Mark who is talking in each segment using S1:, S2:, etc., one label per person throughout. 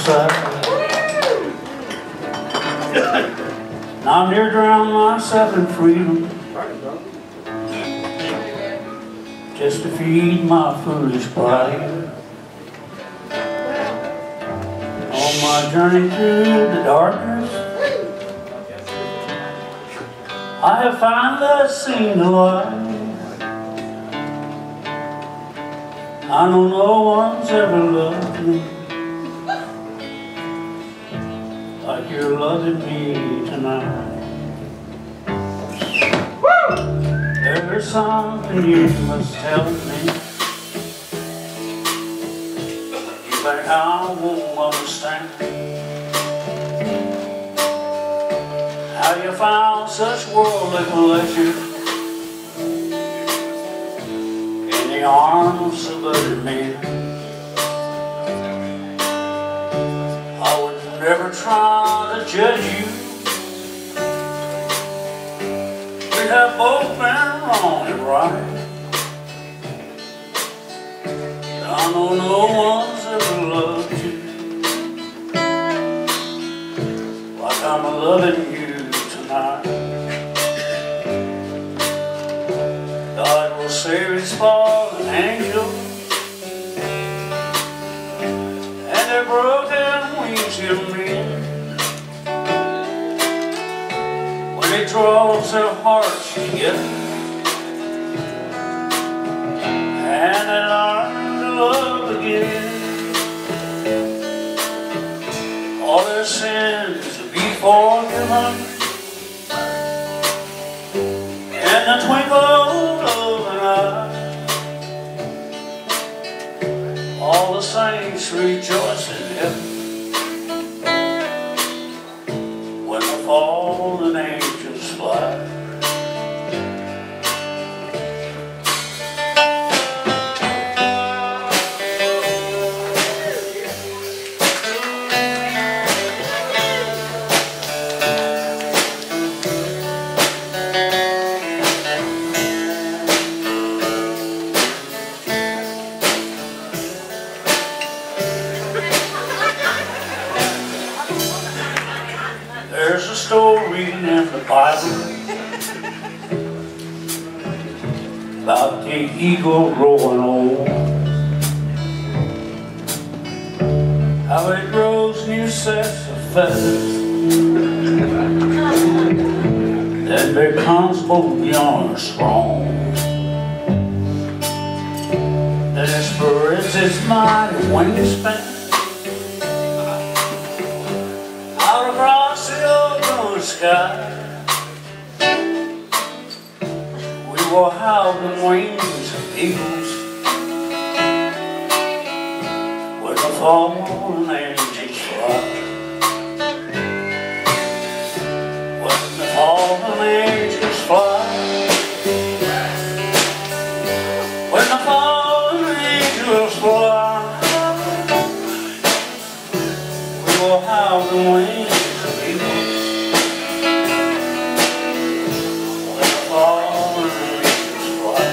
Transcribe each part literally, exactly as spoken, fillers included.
S1: side. And I'm near drown myself in freedom, just to feed my foolish pride. On my journey through the darkness, I have finally seen the light. I know no one's ever loved me like you're loving me tonight. There's something you must tell me. You think I won't understand how you found such worldly pleasure in the arms of other men. I would never try to judge you. We have both been wrong and right. I know no one's ever loved you like I'm loving you tonight. God will save his fallen angels, and their broken wings he'll mend when he draws their hearts together and they learn to love again. All their sins will be forgiven in the twinkle of an eye. All the saints rejoice in heaven when the fallen angels fly. There's a story in the Bible about the eagle growing old, how it grows new sets of feathers, then becomes both young and strong, then it spreads its mighty wingspan out across the open sky. We will have the wings of eagles when the fallen angels fly. When the fallen angels fly. When the fallen angels fly. We will have the wings of eagles when the fallen angels fly.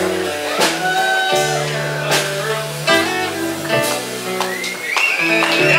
S2: Yeah.